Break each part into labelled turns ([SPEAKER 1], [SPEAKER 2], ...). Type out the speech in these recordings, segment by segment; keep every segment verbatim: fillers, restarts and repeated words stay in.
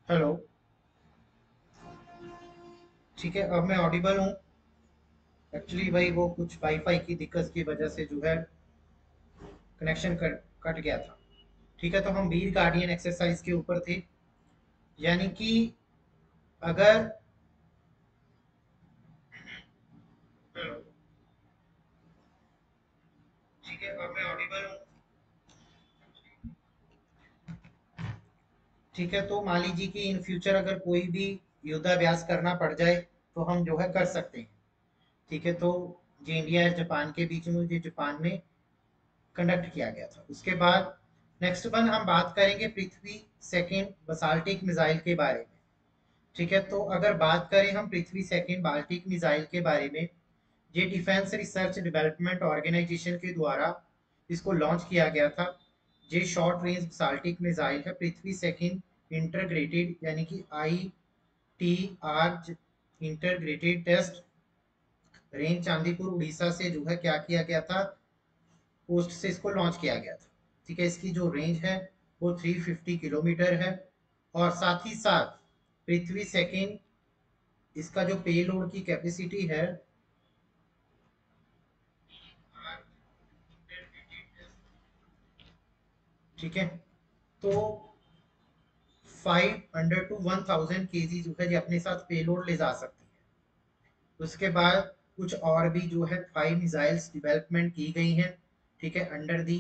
[SPEAKER 1] Hello. ठीक है, अब मैं ऑडिबल हूँ। एक्चुअली भाई वो कुछ वाईफाई की दिक्कत की वजह से जो है कनेक्शन कट कट गया था। ठीक है, तो हम व्हील गार्डियन एक्सरसाइज के ऊपर थे। यानी कि अगर हेलो। ठीक है, अब मैं ऑडिबल हूँ। ठीक है, तो मान लीजिए कि इन फ्यूचर अगर कोई भी युद्धाभ्यास करना पड़ जाए तो हम जो है कर सकते हैं। ठीक है, तो जो इंडिया और जापान के बीच में जो जापान में कंडक्ट किया गया था। उसके बाद नेक्स्ट वन हम बात करेंगे पृथ्वी सेकेंड बसाल्टिक मिसाइल के बारे में। ठीक है, तो अगर बात करें हम पृथ्वी सेकेंड बाल्टिक मिसाइल के बारे में, ये डिफेंस रिसर्च डेवलपमेंट ऑर्गेनाइजेशन के द्वारा इसको लॉन्च किया गया था। ये शॉर्ट रेंज बाल्टिक मिसाइल है पृथ्वी सेकेंड इंटरग्रेटेड, यानी कि I T R integrated test range Chandipur Orissa से जो है क्या किया गया था, पोस्ट से इसको लॉन्च किया गया था। ठीक है, इसकी जो रेंज है वो तीन सौ पचास किलोमीटर है। और साथ ही साथ पृथ्वी सेकेंड इसका जो पेलोड की कैपेसिटी है, ठीक है, तो five hundred to one thousand K G जो है ये अपने साथ पेलोड ले जा सकती है। उसके बाद कुछ और भी जो है फाइव मिसाइल्स डेवलपमेंट की गई हैं। ठीक है, under the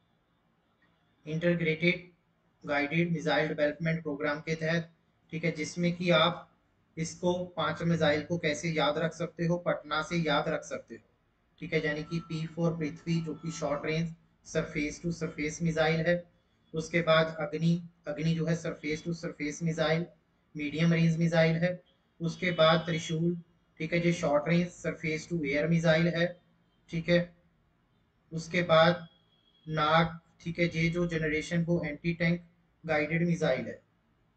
[SPEAKER 1] integrated guided missile development programme के तहत। ठीक है, जिसमें कि आप इसको पांच मिसाइल को कैसे याद रख सकते हो, पटना से याद रख सकते हो। ठीक है, यानी कि पी फोर पृथ्वी जो कि short range surface to surface missile है। उसके बाद अग्नि अग्नि जो है surface to surface missile medium range missile है। उसके बाद त्रिशूल, ठीक है, जो short range surface to air missile है। ठीक है, उसके बाद नाग, ठीक है, ये जो जनरेशन वो एंटी टैंक गाइडेड मिसाइल है।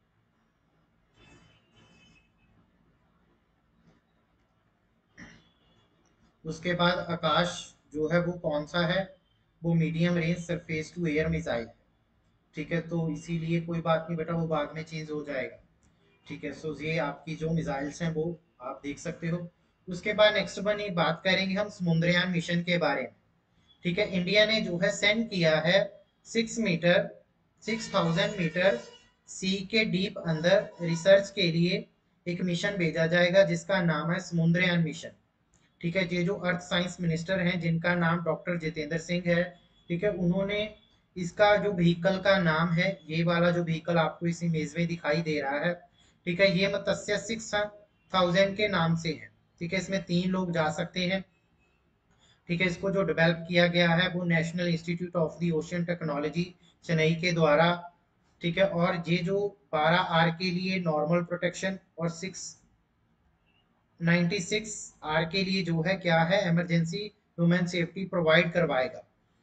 [SPEAKER 1] उसके बाद आकाश जो है वो कौन सा है, वो medium range surface to air missile है। ठीक है, तो इसीलिए कोई बात नहीं बेटा, वो बाद में चेंज हो जाएगा। ठीक है, सो ये आपकी जो मिसाइल्स हैं वो आप देख सकते हो। उसके बाद नेक्स्ट वन ये बात करेंगे हम समुद्रयान मिशन के बारे में। ठीक है, इंडिया ने जो है सेंड किया है six metre, six thousand metre sea के डीप अंदर रिसर्च के लिए एक मिशन भेजा जाएगा जिसका नाम है समुद्रयान मिशन। ठीक है, ये जो अर्थ साइंस मिनिस्टर हैं जिनका नाम डॉक्टर जितेंद्र सिंह है। ठीक है, उन्होंने इसका जो व्हीकल का नाम है, ये वाला जो व्हीकल आपको इस इमेज में दिखाई दे रहा है, ठीक है, ये मत्स्य सिक्स थाउजेंड के नाम से है। ठीक है, इसमें तीन लोग जा सकते हैं। ठीक है, इसको जो डेवलप किया गया है वो national institute of the ocean technology Chennai के द्वारा। ठीक है, और ये जो बारह आर के लिए नॉर्मल प्रोटेक्शन और सिक्स नाइन्टी सिक्स आर के लिए जो है क्या है, इमरजेंसी ह्यूमन सेफ्टी प्रोवाइड करवाएगा।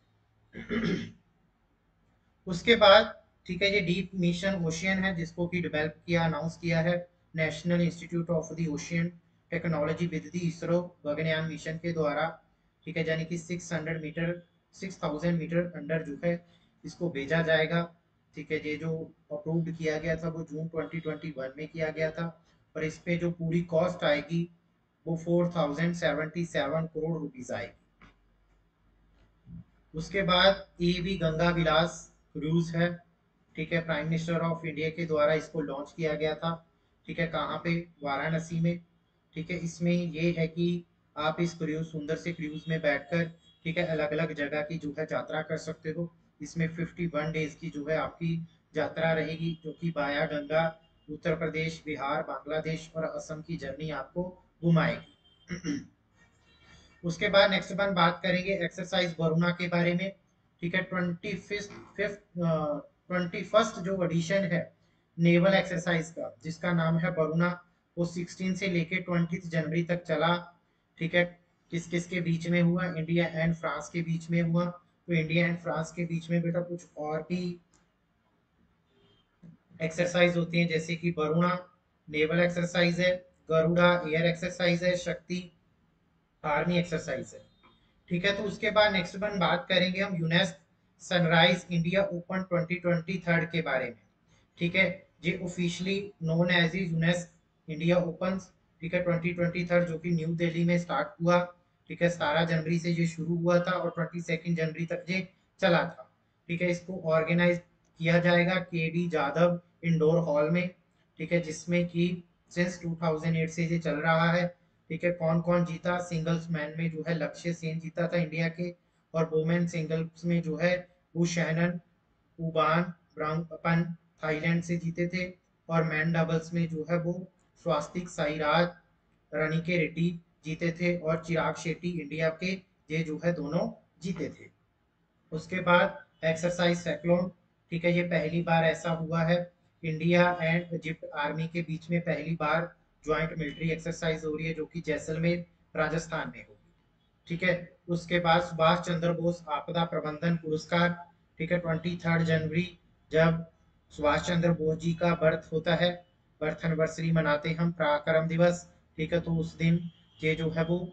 [SPEAKER 1] उसके बाद ठीक है, ये डीप मिशन ओशियन है जिसको कि डेवलप किया अनाउंस किया है national institute of the ocean technology with the ISRO Gaganyaan mission के द्वारा। ठीक है, यानी कि six hundred metre six thousand metre under जो है इसको भेजा जाएगा। ठीक है, ये जो अप्रूव्ड किया गया था वो जून ट्वेंटी ट्वेंटी वन में किया गया था। और इस पे जो पूरी कॉस्ट आएगी वो four thousand seventy seven crore rupees आएगी। उसके बाद A V Ganga Vilas cruise है। ठीक है, प्राइम मिनिस्टर ऑफ इंडिया के द्वारा इसको लॉन्च किया गया था। ठीक है, कहाँ पे, वाराणसी में। ठीक है, इसमें ये है कि आप इस क्रूज सुंदर से क्रूज में बैठकर, ठीक है, अलग अलग जगह की जो है यात्रा कर सकते हो। इसमें फिफ्टी वन डेज की जो है आपकी यात्रा रहेगी जो कि बाया गंगा उत्तर प्रदेश, बिहार, बांग्लादेश और असम की जर्नी आपको घुमाएगी। उसके बाद नेक्स्ट वन बात करेंगे एक्सरसाइज वरुणा के बारे में। ठीक है, twenty fifth fifth twenty first जो एडिशन है नेवल एक्सरसाइज का जिसका नाम है वरुणा, वो सिक्सटीन से लेके ट्वेंटी जनवरी तक चला। ठीक है, किस किस के बीच में हुआ, इंडिया एंड फ्रांस के बीच में हुआ। तो इंडिया एंड फ्रांस के बीच में बेटा कुछ और भी एक्सरसाइज होती हैं, जैसे कि वरुणा नेवल एक्सरसाइज है, गरुड़ा एयर एक्सरसाइज है, शक्ति आर्मी एक्सरसाइज है। ठीक है, तो उसके बाद नेक्स्ट वन बात करेंगे हम UNESCO sunrise India open twenty twenty third के बारे में। ठीक है, ये officially known as a UNESCO India open, ठीक है, ट्वेंटी ट्वेंटी थर्ड जो कि न्यू दिल्ली में स्टार्ट हुआ, ठीक है, सत्रह जनवरी से ये शुरू हुआ था और ट्वेंटी सेकेंड जनवरी तक ये चला था, ठीक है। इसको ऑर्गेनाइज किया जाएगा के डी जादव इंडोर हॉल में, ठीक है, जिसमें कि सिंस टू थाउजेंड एट से ये चल रहा है, ठीक है। कौन कौन जीता? सिंगल्स मैन में जो है लक्ष्य सेन जीता था इंडिया के, और वुमेन सिंगल्स में जो है वो शैनन उबान ब्रांगपन थाईलैंड से जीते थे, और मैन डबल्स में जो है वो स्वास्तिक साईराज रनिके रेड्डी जीते थे, और चिराग शेट्टी इंडिया के ये जो है दोनों जीते थे। उसके बाद एक्सरसाइज साइक्लोन, ठीक है, ये पहली बार ऐसा हुआ है, इंडिया एंड इजिप्ट आर्मी के बीच में पहली बार ज्वाइंट मिलिट्री एक्सरसाइज हो रही है, जो कि जैसलमेर राजस्थान में होगी, ठीक है। उसके बाद सुभाष चंद्र बोस आपदा प्रबंधन पुरस्कार, ठीक है, ट्वेंटी थर्ड जनवरी जब सुभाष चंद्र बोस जी का बर्थ होता है, बर्थ एनिवर्सरी मनाते हैं हम, पराक्रम दिवस, ठीक है, तो उस दिन ये जो है वो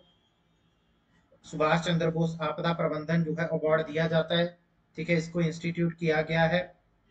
[SPEAKER 1] सुभाष चंद्र बोस आपदा प्रबंधन जो है अवार्ड दिया जाता है, ठीक है। इसको इंस्टीट्यूट किया गया है,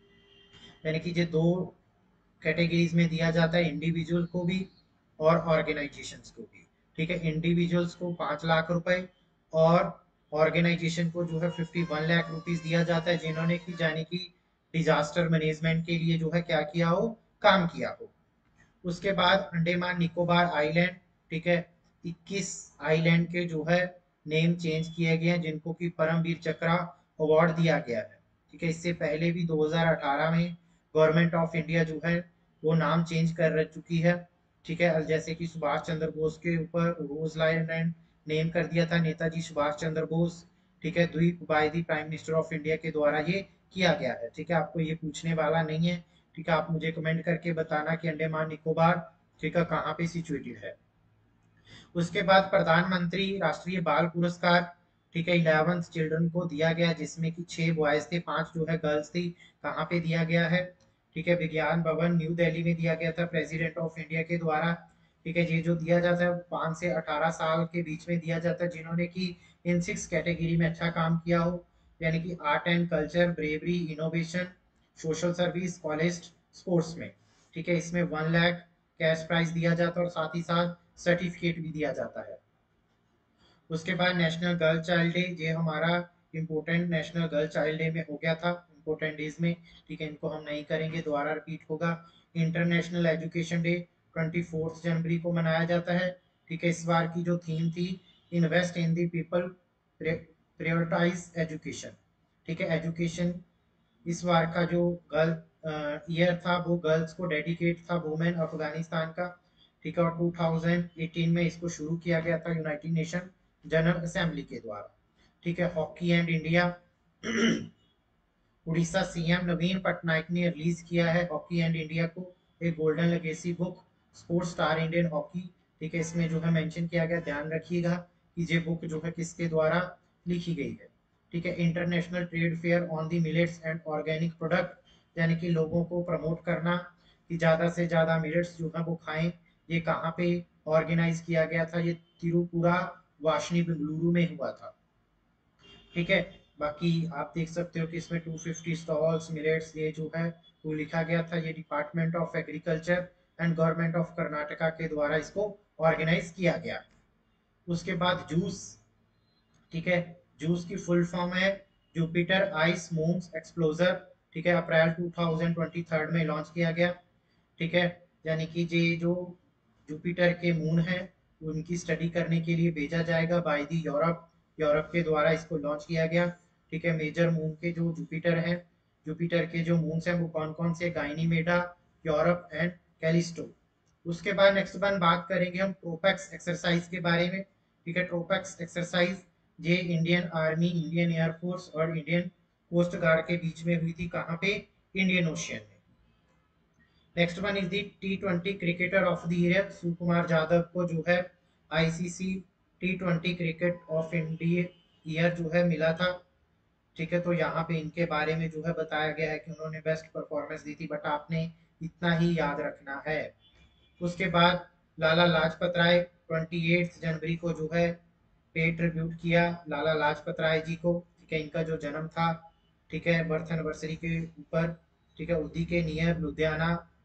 [SPEAKER 1] यानी कि ये दो कैटेगरीज में दिया जाता है, इंडिविजुअल को भी और ऑर्गेनाइजेशंस को भी, ठीक है। इंडिविजुअल्स को पाँच लाख रुपए और ऑर्गेनाइजेशन को जो है फिफ्टी वन लाख रुपीज दिया जाता है, जिन्होंने की जाने की डिजास्टर मैनेजमेंट के लिए जो है क्या किया हो, काम किया हो। उसके बाद अंडमान निकोबार आइलैंड, ठीक है, इक्कीस आइलैंड के जो है नेम चेंज किए गए हैं, जिनको कि परमवीर चक्र अवार्ड दिया गया है, ठीक है। इससे पहले भी दो हज़ार अठारह में गवर्नमेंट ऑफ इंडिया जो है वो नाम चेंज कर चुकी है, ठीक है। जैसे कि सुभाष चंद्र बोस के ऊपर रोज आइलैंड नेम कर दिया था नेताजी सुभाष चंद्र बोस, ठीक है, द्वीप by the prime minister of India के द्वारा ये किया गया है, ठीक है। आपको ये पूछने वाला नहीं है, ठीक है, आप मुझे कमेंट करके बताना कि अंडमान निकोबार, ठीक है, कहाँ पे सिचुएटेड है। उसके बाद प्रधानमंत्री राष्ट्रीय बाल पुरस्कार, ठीक है, इलेवेंथ चिल्ड्रन को दिया गया, जिसमें कि छह बॉयज थे, पांच जो है गर्ल्स थी। कहाँ पे दिया गया है? ठीक है, विज्ञान भवन न्यू दिल्ली में दिया गया था प्रेसिडेंट ऑफ इंडिया के द्वारा, ठीक है। ये जो दिया जाता है पाँच से अठारह साल के बीच में दिया जाता है, जिन्होंने की इन सिक्स कैटेगरी में अच्छा काम किया हो, यानी कि art and culture, bravery, innovation, social service, college, sports में, ठीक है। इसमें वन लाख कैश प्राइज दिया जाता है और साथ ही साथ सर्टिफिकेट भी दिया जाता है। उसके बाद नेशनल गर्ल चाइल्ड डे, ये हमारा important national girl child day में हो गया था इम्पोर्टेंट डेज में, ठीक है, इनको हम नहीं करेंगे, दोबारा रिपीट होगा। International education day twenty fourth जनवरी को मनाया जाता है, ठीक है। इस बार की जो थीम थी, invest in the people, prioritise education, ठीक है। एजुकेशन इस बार का जो गर्ल ईयर था वो गर्ल्स को डेडिकेट था, वुमेन अफगानिस्तान का, ठीक है। और टू थाउजेंड एटीन में इसको शुरू किया गया था यूनाइटेड नेशन जनरल असेंबली के द्वारा, ठीक है। Hockey and India, Orissa CM Naveen Patnaik ने रिलीज किया है हॉकी एंड इंडिया को, एक golden legacy book, sports star Indian hockey, ठीक है। इसमें जो है मेंशन किया गया, ध्यान रखिएगा कि ये बुक जो है किसके द्वारा लिखी गई है, ठीक है। International trade fair on the millets and organic product, यानी कि लोगों को प्रमोट करना कि ज़्यादा से ज़्यादा मिलेट्स जो है वो खाएं, ये कहाँ पे ऑर्गेनाइज किया गया था? ये तिरुपुरा वाशनी बेंगलुरु में हुआ था, ठीक है। बाकी आप देख सकते हो कि इसमें टू फिफ्टी स्टॉल्स मिलेट्स ये जो है वो लिखा गया था, ये department of agriculture and government of Karnataka के द्वारा इसको ऑर्गेनाइज किया गया। उसके बाद जूस, ठीक है, जूस की फुल फॉर्म है जुपिटर आइस मून्स एक्सप्लोजर, ठीक है, April two thousand twenty third में लॉन्च किया गया, ठीक है। यानी कि ये जो जुपिटर के मून है उनकी स्टडी करने के लिए भेजा जाएगा बाय दी यूरोप, यूरोप के द्वारा इसको लॉन्च किया गया, ठीक है। मेजर मून के जो जुपिटर हैं, जुपिटर के जो मून्स हैं वो कौन कौन से? Ganymede, Europe and Callisto. उसके बाद नेक्स्ट वन बात करेंगे हम ट्रोपैक्स एक्सरसाइज के बारे में, ठीक है। ट्रोपैक्स एक्सरसाइज ये इंडियन आर्मी, इंडियन एयरफोर्स और इंडियन कोस्ट गार्ड के बीच में हुई थी, कहाँ पे? इंडियन ओशियन में। Next one is the T twenty cricketer of the year, Sukumar Yadav को जो है ICC T twenty cricket of India year जो है मिला था, ठीक है। तो यहाँ पे इनके बारे में जो है बताया गया है कि उन्होंने बेस्ट परफॉर्मेंस दी थी, बट आपने इतना ही याद रखना है। उसके बाद लाला लाजपत राय अट्ठाईस जनवरी को जो है पे ट्रिब्यूट किया लाला लाजपत राय जी को, ठीक है। इनका जो जन्म था, ठीक है, बर्थ एनिवर्सरी के ऊपर, ठीक है, उसी के नियर लुधियाना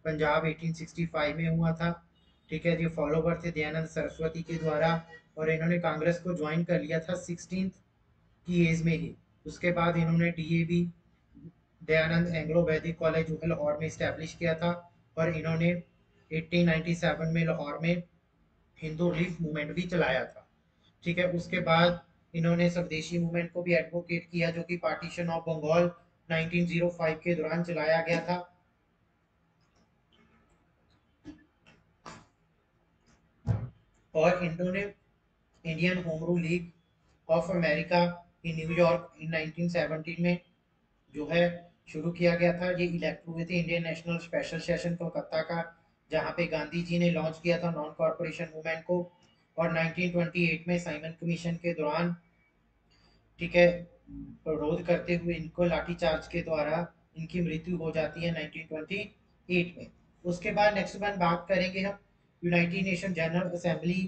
[SPEAKER 1] पंजाब अठारह सौ पैंसठ में हुआ था। ठीक है, ये फॉलोवर थे दयानंद सरस्वती के द्वारा, और इन्होंने कांग्रेस को ज्वाइन कर लिया था सिक्सटीन की एज में ही। उसके बाद इन्होंने DAV Dayanand Anglo Vedic college जो है लाहौर में इस्टेब्लिश किया था, और इन्होंने अठारह सौ सत्तानवे में लाहौर में हिंदू रिलीफ मूवमेंट भी चलाया था। ठीक है, उसके बाद इन्होंने स्वदेशी मूवमेंट को भी एडवोकेट किया, जो कि partition of Bengal nineteen o five के दौरान चलाया गया था। और इन्होंने Indian home rule league of America in New York in nineteen seventeen में जो है शुरू किया गया था। ये इलेक्ट हुए थे Indian national special session Kolkata का, जहाँ पे गांधी जी ने लॉन्च किया था नॉन कॉर्पोरेशन मूवमेंट को। और नाइनटीन ट्वेंटी एट में साइमन कमीशन के दौरान, ठीक है, विरोध करते हुए इनको लाठीचार्ज के द्वारा इनकी मृत्यु हो जाती है नाइनटीन ट्वेंटी एट में। उसके बाद नेक्स्ट वन बात करेंगे हम यूनाइटेड नेशन जनरल असेंबली।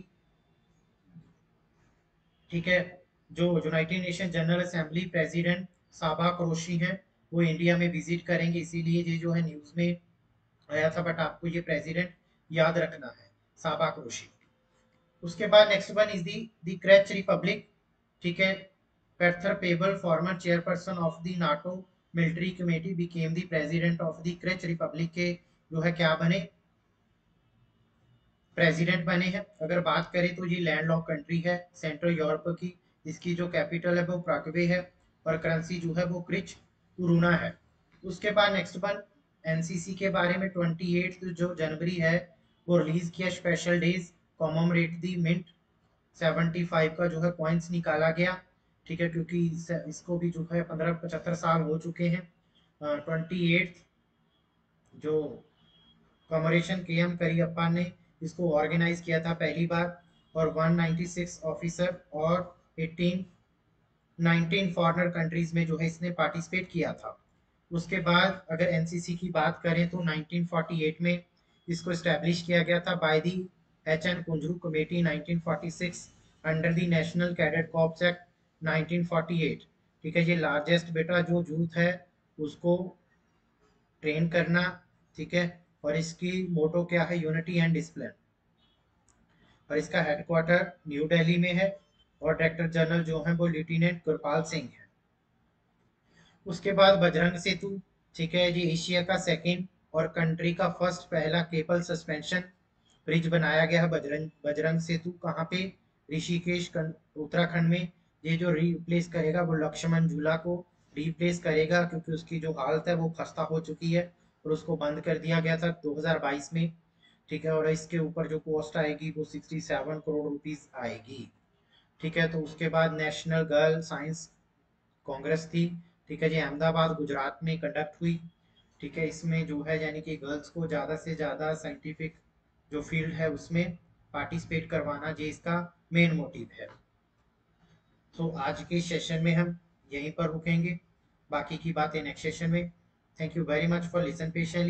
[SPEAKER 1] ठीक है, जो united nation general assembly president Csaba Korosi हैं, वो इंडिया में विजिट करेंगे, इसीलिए ये जो है न्यूज़ में आया था, बट आपको ये प्रेसिडेंट याद रखना है, साबा क्रोशी। उसके बाद next one is the the Czech republic. ठीक है, Petr Pavel former chairperson of the NATO military committee became the president of the Czech republic के जो है क्या बने, प्रेसिडेंट बने हैं। अगर बात करें तो ये लैंड लॉक कंट्री है सेंट्रल यूरोप की, इसकी जो कैपिटल है वो प्रागवे है, और करेंसी जो है वो क्रिच उरूना है। उसके बाद नेक्स्ट वन एनसीसी के बारे में, अट्ठाईस जो जनवरी है वो रिलीज किया special days commemorate the mint पचहत्तर का जो है कॉइन्स निकाला गया। ठीक है, क्योंकि इस, इसको भी जो है पंद्रह पचहत्तर साल हो चुके हैं। ट्वेंटी एट जो कॉमरेशन के एम करियप्पा ने इसको ऑर्गेनाइज किया था पहली बार, और एक सौ छियानवे ऑफिसर और अठारह नाइनटीन फॉरेनर कंट्रीज में जो है इसने पार्टिसिपेट किया था। उसके बाद अगर एनसीसी की बात करें तो नाइनटीन फोर्टी एट में इसको इस्टेब्लिश किया गया था by the H N Kunzru committee nineteen forty six under the national cadet corps act nineteen forty eight. ठीक है, ये लार्जेस्ट बेटा जो यूथ है उसको ट्रेन करना। ठीक है, और इसकी मोटो क्या है, यूनिटी एंड डिसिप्लिन, और इसका हेडक्वार्टर न्यू दिल्ली में है, और डायरेक्टर जनरल जो है वो लेफ्टिनेंट गुरपाल सिंह है। उसके बाद बजरंग सेतु। ठीक है, ये एशिया का सेकंड और कंट्री का फर्स्ट पहला केबल सस्पेंशन ब्रिज बनाया गया है बजरंग बजरंग सेतु। कहाँ पे, ऋषिकेश उत्तराखंड में। ये जो रिप्लेस करेगा वो लक्ष्मण झूला को रिप्लेस करेगा, क्योंकि उसकी जो हालत है वो खस्ता हो चुकी है, और उसको बंद कर दिया गया था दो हज़ार बाईस में। ठीक है, और इसके ऊपर जो कॉस्ट आएगी वो सड़सठ करोड़ रुपीस आएगी। ठीक है, तो उसके बाद नेशनल गर्ल साइंस कांग्रेस थी। ठीक है जी, अहमदाबाद गुजरात में कंडक्ट हुई। ठीक है, इसमें जो है यानी कि गर्ल्स को ज़्यादा से ज़्यादा साइंटिफिक जो फील्ड है उसमें पार्टिसिपेट करवाना, ये इसका मेन मोटिव है। तो आज के सेशन में हम यहीं पर रुकेंगे, बाकी की बातें नेक्स्ट सेशन में। Thank you very much for listen patiently.